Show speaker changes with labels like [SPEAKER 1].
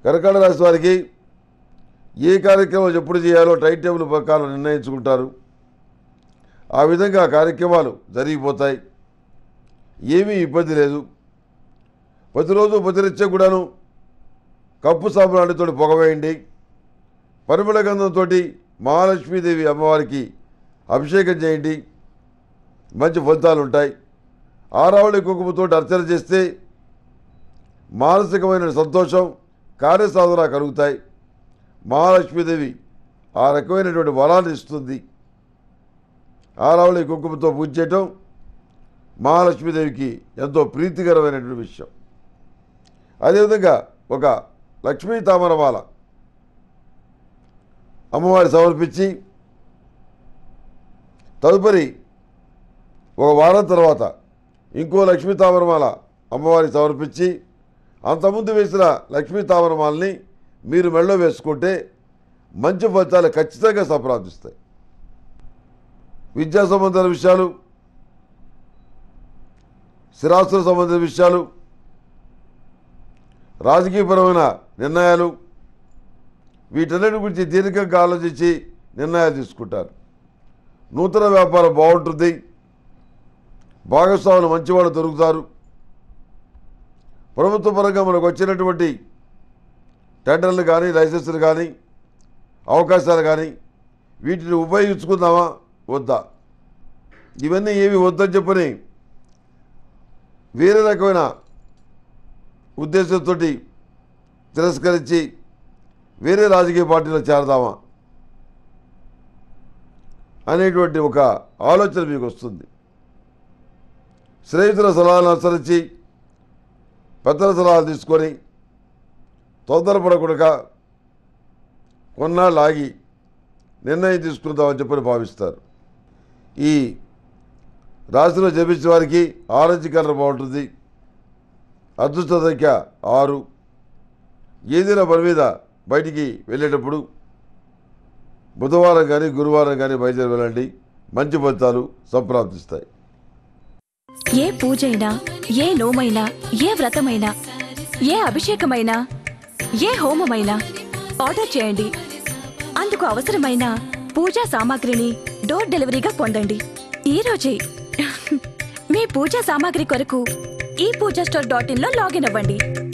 [SPEAKER 1] కర్కాటక రాశి వారికి ఏ కార్యక్రమాలు ఎప్పుడు చేయాలో టైం టేబుల్ ప్రకారం నిర్ణయించుకుంటారు. ఆ విధంగా కార్యక్రమాలు జరిగిపోతాయి. ఏమీ ఇబ్బంది లేదు. ప్రతిరోజు ప్రతినిత్యం కూడాను కప్పు సాంబ్రాణితో పొగవేయండి. పరిమళ గంధంతో మహాలక్ష్మీదేవి అమ్మవారికి అభిషేకం చేయండి. మంచి ఫలితాలు ఉంటాయి. ఆరావళి కుంకుమతో అర్చన చేస్తే మానసికమైన సంతోషం, కార్యసాధన కలుగుతాయి. మహాలక్ష్మీదేవి ఆ రకమైనటువంటి వరాన్ని ఇస్తుంది. ఆరావళి కుంకుమతో పూజ చేయటం మహాలక్ష్మీదేవికి ఎంతో ప్రీతికరమైనటువంటి విషయం. అదేవిధంగా ఒక లక్ష్మీ తామరమాల అమ్మవారి సమర్పించి తదుపరి ఒక వారం తర్వాత ఇంకో లక్ష్మీ తామరమాల అమ్మవారికి సమర్పించి అంతకుముందు వేసిన లక్ష్మీ తామరమాలని మీరు మెళ్ళో వేసుకుంటే మంచి ఫలితాలు ఖచ్చితంగా సంప్రాప్తిస్తాయి. విద్యా సంబంధించిన విషయాలు, స్థిరాస్తుల సంబంధించిన విషయాలు, రాజకీయపరమైన నిర్ణయాలు, వీటన్నిటి గురించి దీర్ఘంగా ఆలోచించి నిర్ణయాలు తీసుకుంటారు. నూతన వ్యాపారం బాగుంటుంది. భాగస్వాములు మంచివాళ్ళు దొరుకుతారు. ప్రభుత్వ పరంగా మనకు వచ్చినటువంటి టెండర్లు కానీ, లైసెన్సులు కానీ, అవకాశాలు కానీ వీటిని ఉపయోగించుకుందామా వద్దా, ఇవన్నీ ఏమి వద్దని చెప్పని వేరే రకమైన ఉద్దేశంతో తిరస్కరించి వేరే రాజకీయ పార్టీలో చేరదామా అనేటువంటి ఒక ఆలోచన మీకు వస్తుంది. స్నేహితుల సలహాలను అనుసరించి పెద్దల సలహాలు తీసుకొని తొందరపడకుండా కొన్నాళ్ళు ఆగి నిర్ణయం తీసుకుందామని చెప్పని భావిస్తారు. ఈ రాశిలో జన్మించిన వారికి ఆరెంజ్ కలర్ బాగుంటుంది. అదృష్ట సంఖ్య 6. ఏదైనా పని మీద బయటికి వెళ్ళేటప్పుడు బుధవారం కానీ గురువారం కానీ బయలుదేరి వెళ్ళండి. మంచి ఫలితాలు సంప్రాప్తిస్తాయి.
[SPEAKER 2] ఏ పూజైనా, ఏ నోమైనా, ఏ వ్రతమైనా, ఏ అభిషేకమైనా, ఏ హోమమైనా ఆర్డర్ చేయండి. అందుకు అవసరమైన పూజా సామాగ్రిని డోర్ డెలివరీగా పొందండి ఈ రోజే. మీ పూజా సామాగ్రి కొరకు ePoojaStore.in లో లాగిన్ అవ్వండి.